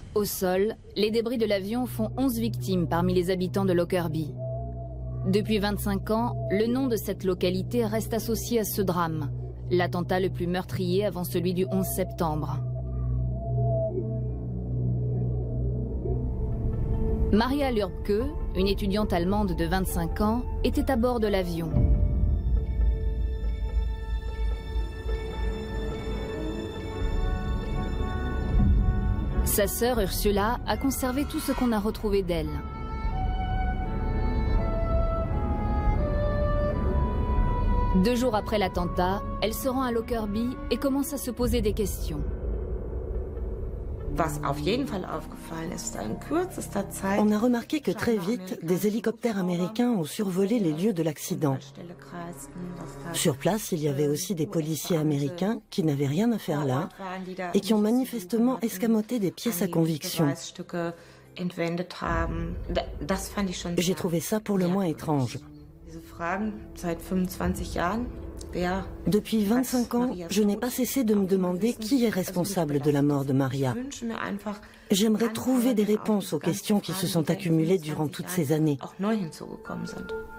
Au sol, les débris de l'avion font 11 victimes parmi les habitants de Lockerbie. Depuis 25 ans, le nom de cette localité reste associé à ce drame, l'attentat le plus meurtrier avant celui du 11 septembre. Maria Lürbke, une étudiante allemande de 25 ans, était à bord de l'avion. Sa sœur Ursula a conservé tout ce qu'on a retrouvé d'elle. Deux jours après l'attentat, elle se rend à Lockerbie et commence à se poser des questions. On a remarqué que très vite, des hélicoptères américains ont survolé les lieux de l'accident. Sur place, il y avait aussi des policiers américains qui n'avaient rien à faire là et qui ont manifestement escamoté des pièces à conviction. J'ai trouvé ça pour le moins étrange. Depuis 25 ans, je n'ai pas cessé de me demander qui est responsable de la mort de Maria. J'aimerais trouver des réponses aux questions qui se sont accumulées durant toutes ces années.